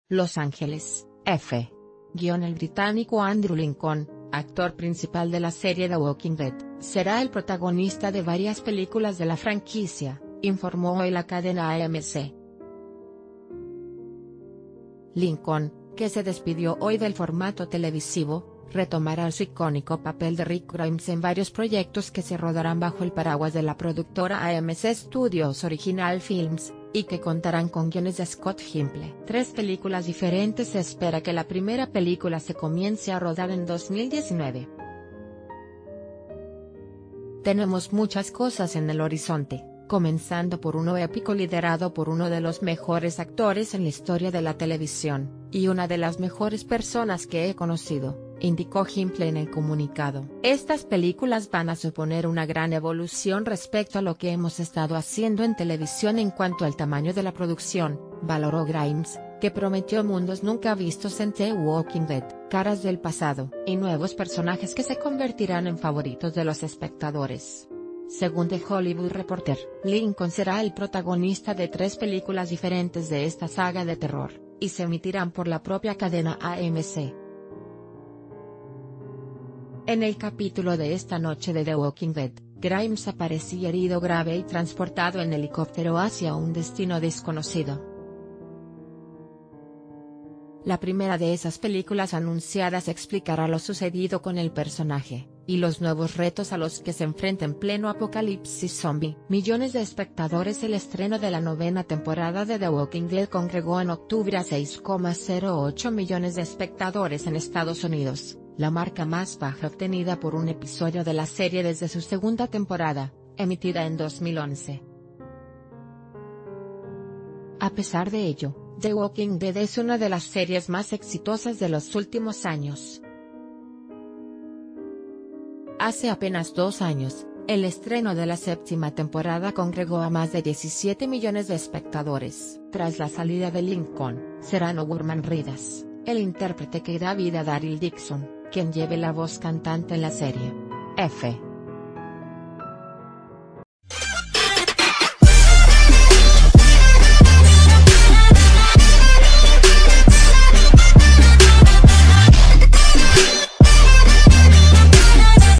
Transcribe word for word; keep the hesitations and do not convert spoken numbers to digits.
Los Ángeles, F. Guión El británico Andrew Lincoln, actor principal de la serie The Walking Dead, será el protagonista de varias películas de la franquicia, informó hoy la cadena A M C. Lincoln, que se despidió hoy del formato televisivo, retomará su icónico papel de Rick Grimes en varios proyectos que se rodarán bajo el paraguas de la productora A M C Studios Original Films, y que contarán con guiones de Scott Gimple. Tres películas diferentes. Se espera que la primera película se comience a rodar en dos mil diecinueve. Tenemos muchas cosas en el horizonte, comenzando por uno épico liderado por uno de los mejores actores en la historia de la televisión, y una de las mejores personas que he conocido, indicó Gimple en el comunicado. Estas películas van a suponer una gran evolución respecto a lo que hemos estado haciendo en televisión en cuanto al tamaño de la producción, valoró Grimes, que prometió mundos nunca vistos en The Walking Dead, caras del pasado, y nuevos personajes que se convertirán en favoritos de los espectadores. Según The Hollywood Reporter, Lincoln será el protagonista de tres películas diferentes de esta saga de terror, y se emitirán por la propia cadena A M C. En el capítulo de esta noche de The Walking Dead, Grimes aparecía herido grave y transportado en helicóptero hacia un destino desconocido. La primera de esas películas anunciadas explicará lo sucedido con el personaje, y los nuevos retos a los que se enfrenta en pleno apocalipsis zombie. Millones de espectadores. El estreno de la novena temporada de The Walking Dead congregó en octubre a seis coma cero ocho millones de espectadores en Estados Unidos, la marca más baja obtenida por un episodio de la serie desde su segunda temporada, emitida en dos mil once. A pesar de ello, The Walking Dead es una de las series más exitosas de los últimos años. Hace apenas dos años, el estreno de la séptima temporada congregó a más de diecisiete millones de espectadores. Tras la salida de Lincoln, será Norman Reedus, el intérprete que da vida a Daryl Dixon, quien lleve la voz cantante en la serie. F.